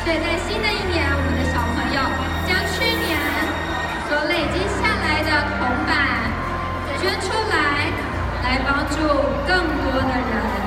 所以在新的一年，我们的小朋友将去年所累积下来的铜板捐出来，来帮助更多的人。